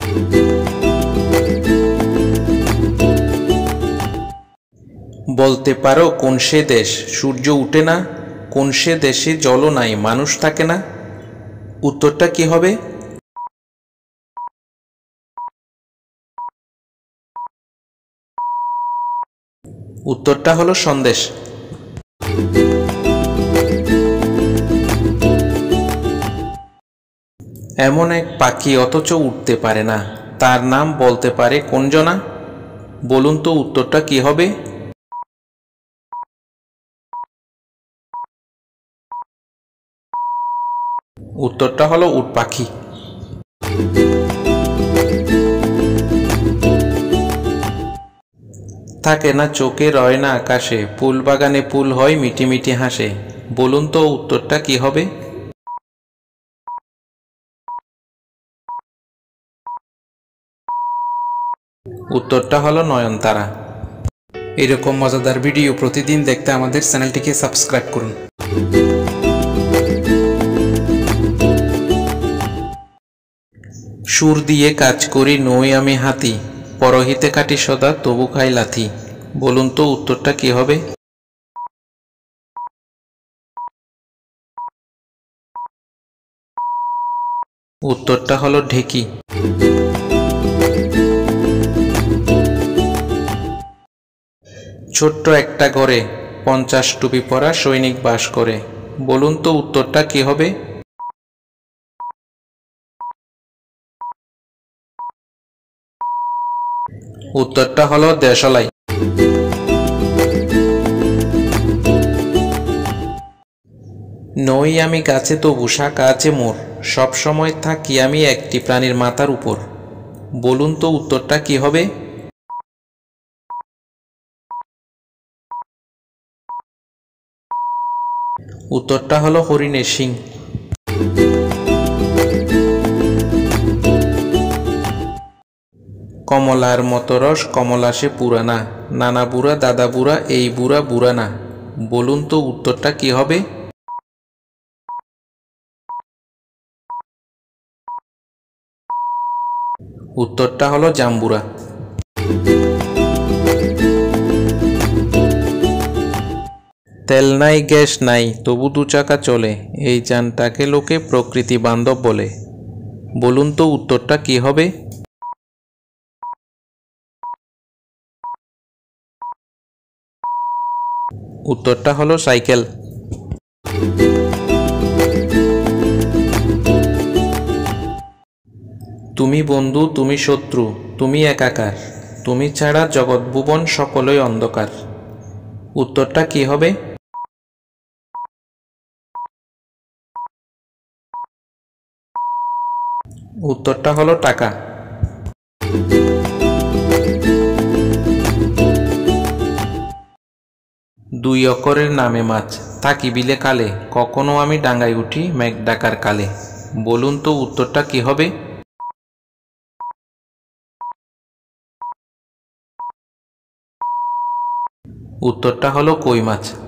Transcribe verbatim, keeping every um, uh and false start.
বলতে পারো কোন সে দেশ সূর্য উঠে না, কোন সে দেশে জলও নাই মানুষ থাকে না? উত্তরটা কি হবে? উত্তরটা হলো সন্দেশ। এমন এক পাখি অথচ উঠতে পারে না, তার নাম বলতে পারে কোন জনা? বলুন তো উত্তরটা কি হবে? উত্তরটা হলো উট পাখি। থাকে না চোখে রয় না আকাশে, ফুল বাগানে ফুল হয় মিটি মিটি হাসে। বলুন তো উত্তরটা কি হবে? উত্তরটা হলো নয়নতারা। এরকম মজাদার ভিডিও প্রতিদিন দেখতে আমাদের চ্যানেলটিকে সাবস্ক্রাইব করুন। সুর দিয়ে কাজ করি নই আমি হাতি, পরহিতে কাটি সদা তবু খাই লাথি। বলুন তো উত্তরটা কি হবে? উত্তরটা হলো ঢেকি। ছোট্ট একটা ঘরে পঞ্চাশ টুপি পরা সৈনিক বাস করে। বলুন তো উত্তরটা কি হবে? উত্তরটা হলো দেশলাই। নই আমি গাছে তবু শাখা আছে মোর, সব সময় থাকি আমি একটি প্রাণীর মাথার উপর। বলুন তো উত্তরটা কি হবে? উত্তরটা হলো হরিণের শিং। কমলার মতো রস কমলা সে পুরানা, নানা বুড়া দাদা বুড়া এই বুড়া বুড়া না। বলুন তো উত্তরটা কি হবে? উত্তরটা হলো জাম্বুরা। তেল নাই গ্যাস নাই তবু দু চাকা চলে, এই যানটাকে লোকে প্রকৃতি বান্ধব বলে। বলুন তো উত্তরটা কি হবে? উত্তরটা হলো সাইকেল। তুমি বন্ধু তুমি শত্রু তুমি একাকার, তুমি ছাড়া জগৎ ভুবন সকলই অন্ধকার। উত্তরটা কি হবে? উত্তরটা হলো টাকা। দুই অক্ষরের নামে মাছ, থাকি বিলে কালে, কখনো আমি ডাঙ্গায় উঠি মেঘ ডাকার কালে। বলুন তো উত্তরটা কি হবে? উত্তরটা হলো কই মাছ।